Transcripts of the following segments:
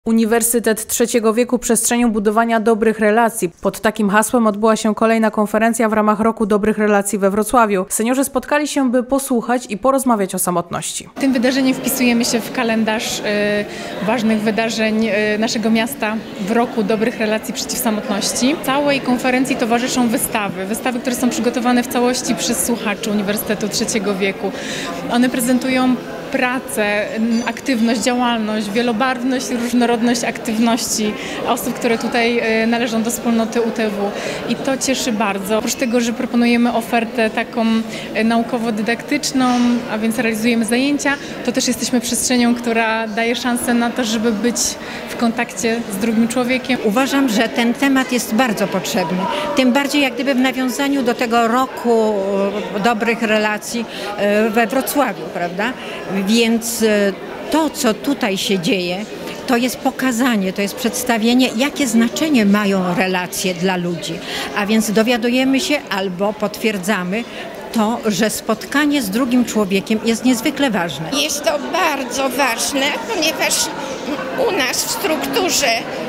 Uniwersytet Trzeciego Wieku przestrzenią budowania dobrych relacji. Pod takim hasłem odbyła się kolejna konferencja w ramach Roku Dobrych Relacji we Wrocławiu. Seniorzy spotkali się, by posłuchać i porozmawiać o samotności. Tym wydarzeniem wpisujemy się w kalendarz ważnych wydarzeń naszego miasta w Roku Dobrych Relacji przeciw samotności. Całej konferencji towarzyszą wystawy, które są przygotowane w całości przez słuchaczy Uniwersytetu Trzeciego Wieku. One prezentują pracę, aktywność, działalność, wielobarwność i różnorodność aktywności osób, które tutaj należą do wspólnoty UTW. I to cieszy bardzo. Oprócz tego, że proponujemy ofertę taką naukowo-dydaktyczną, a więc realizujemy zajęcia, to też jesteśmy przestrzenią, która daje szansę na to, żeby być w kontakcie z drugim człowiekiem. Uważam, że ten temat jest bardzo potrzebny. Tym bardziej jak gdyby w nawiązaniu do tego roku dobrych relacji we Wrocławiu, prawda? Więc to, co tutaj się dzieje, to jest pokazanie, to jest przedstawienie, jakie znaczenie mają relacje dla ludzi. A więc dowiadujemy się albo potwierdzamy to, że spotkanie z drugim człowiekiem jest niezwykle ważne. Jest to bardzo ważne, ponieważ u nas w strukturze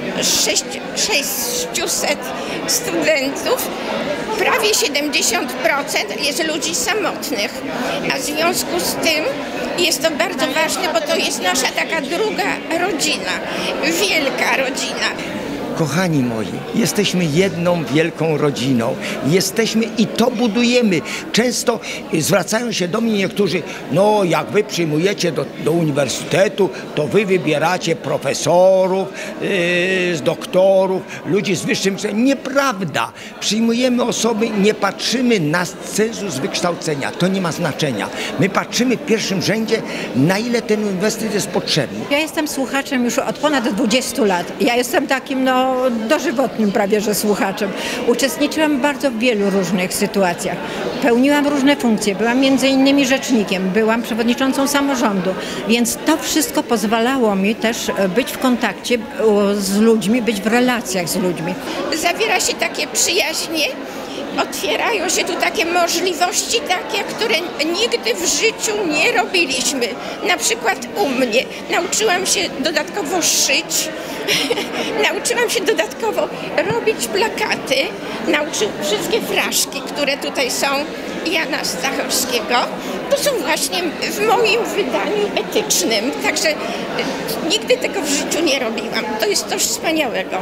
600 studentów prawie 70% jest ludzi samotnych, a w związku z tym jest to bardzo ważne, bo to jest nasza taka druga rodzina, wielka rodzina. Kochani moi, jesteśmy jedną wielką rodziną. Jesteśmy i to budujemy. Często zwracają się do mnie niektórzy, no jak wy przyjmujecie do uniwersytetu, to wy wybieracie profesorów, doktorów, ludzi z wyższym... Nieprawda. Przyjmujemy osoby, nie patrzymy na cenzus wykształcenia. To nie ma znaczenia. My patrzymy w pierwszym rzędzie, na ile ten uniwersytet jest potrzebny. Ja jestem słuchaczem już od ponad 20 lat. Ja jestem takim dożywotnim prawie że słuchaczem. Uczestniczyłam bardzo w wielu różnych sytuacjach. Pełniłam różne funkcje. Byłam między innymi rzecznikiem, byłam przewodniczącą samorządu, więc to wszystko pozwalało mi też być w kontakcie z ludźmi, być w relacjach z ludźmi. Zawiera się takie przyjaźnie, otwierają się tu takie możliwości, takie, które nigdy w życiu nie robiliśmy. Na przykład u mnie nauczyłam się dodatkowo szyć, nauczyłam się dodatkowo robić plakaty, nauczył wszystkie fraszki, które tutaj są Jana Stachowskiego. To są właśnie w moim wydaniu etycznym, także nigdy tego w życiu nie robiłam. To jest coś wspaniałego.